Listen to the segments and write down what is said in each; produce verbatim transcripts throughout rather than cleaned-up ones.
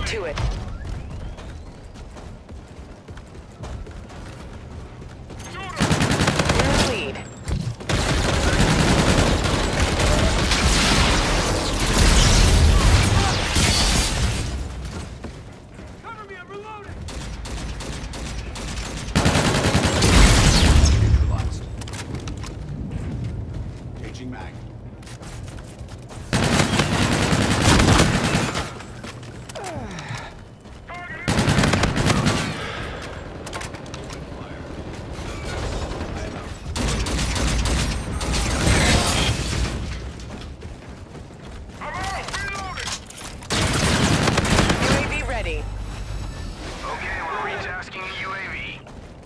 to it. We're in the lead. Cover me, I'm reloading! Neutralized. Changing mag. U A V ready. Okay, we're retasking the U A V.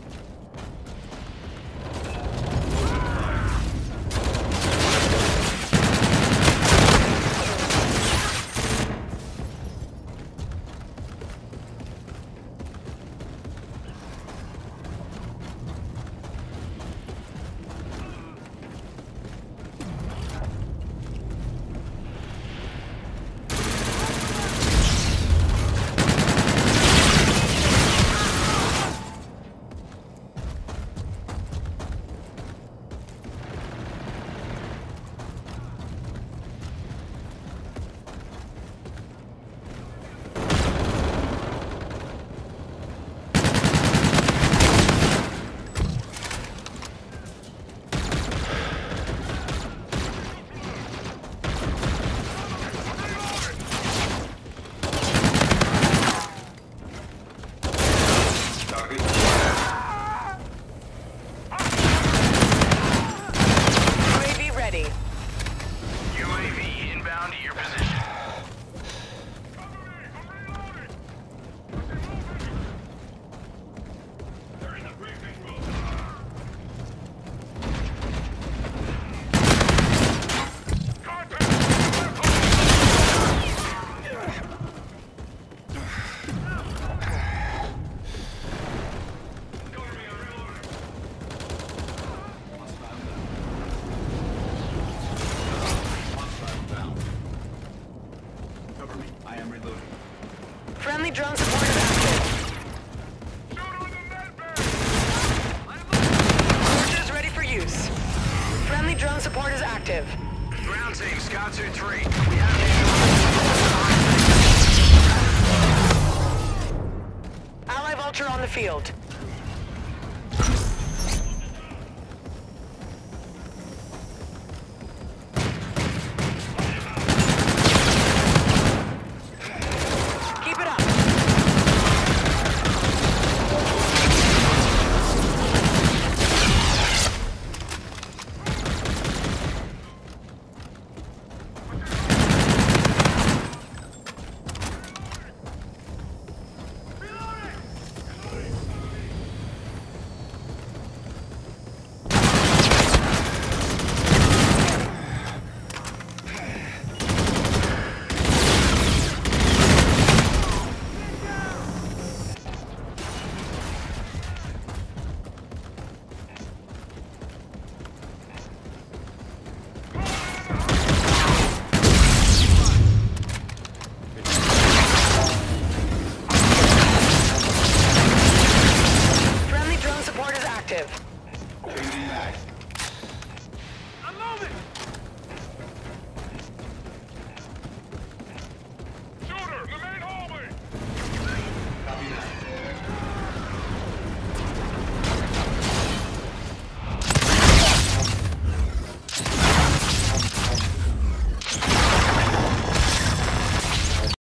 U A V ready. U A V inbound to your position. They're in the briefing room. Cover me. I am reloading. Friendly drone support is active. Forces ready for use. Friendly drone support is active. Ground team, Scout two three. We have Ally Vulture on the field. Keep it up. Friendly drone support is active. Changing mag.